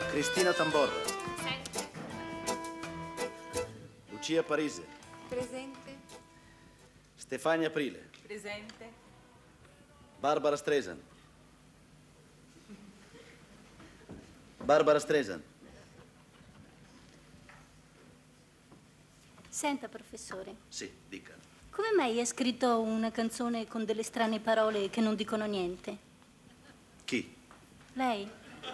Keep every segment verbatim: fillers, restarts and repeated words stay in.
Cristina Tamborra. Presente. Lucia Parise. Presente. Stefania Aprile. Presente. Barbara Streisand. Barbara Streisand. Senta, professore. Sì, dica. Come mai ha scritto una canzone con delle strane parole che non dicono niente? Chi? Lei?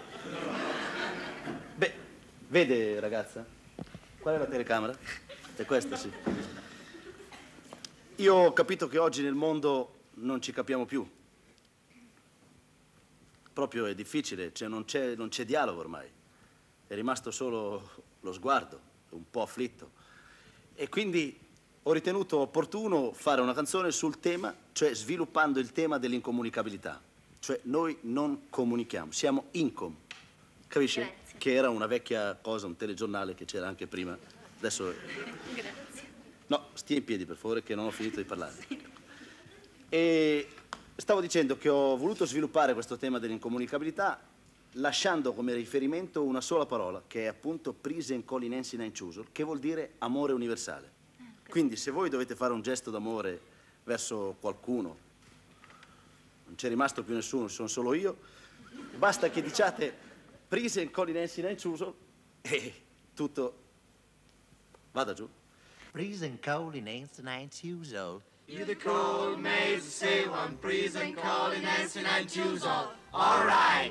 Beh, vede, ragazza? Qual è la telecamera? È questa, sì. Io ho capito che oggi nel mondo non ci capiamo più. Proprio è difficile, cioè non c'è, non c'è dialogo ormai. È rimasto solo lo sguardo, un po' afflitto. E quindi ho ritenuto opportuno fare una canzone sul tema, cioè sviluppando il tema dell'incomunicabilità. Cioè noi non comunichiamo, siamo incom. Capisci? Grazie. Che era una vecchia cosa, un telegiornale che c'era anche prima. Adesso... Grazie. No, stia in piedi per favore che non ho finito di parlare. E stavo dicendo che ho voluto sviluppare questo tema dell'incomunicabilità lasciando come riferimento una sola parola, che è appunto prisen collinensi in ciusor, che vuol dire amore universale. Quindi se voi dovete fare un gesto d'amore verso qualcuno, non c'è rimasto più nessuno, sono solo io, basta che diciate prisen collinensi in ciusor e tutto vada giù. Prisen collinensi in ciusor. You the cold maze, say one prison calling dancing and choose all. All right.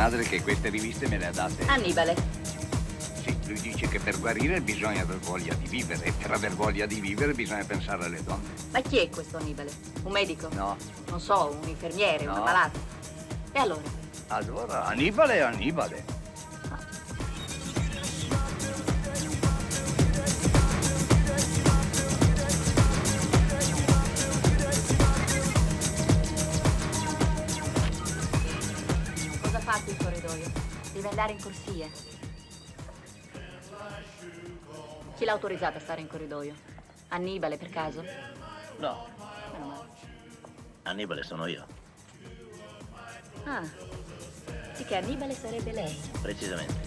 madre che queste riviste me le ha date. Annibale. Sì, lui dice che per guarire bisogna aver voglia di vivere e per aver voglia di vivere bisogna pensare alle donne. Ma chi è questo Annibale? Un medico? No. Non so, un infermiere, No. un malato. E allora? Allora, Annibale è Annibale. Cosa ha fatto in corridoio? Deve andare in corsia. Chi l'ha autorizzato a stare in corridoio? Annibale, per caso? No, Meno male. Annibale sono io, Ah, sì che Annibale sarebbe lei. precisamente.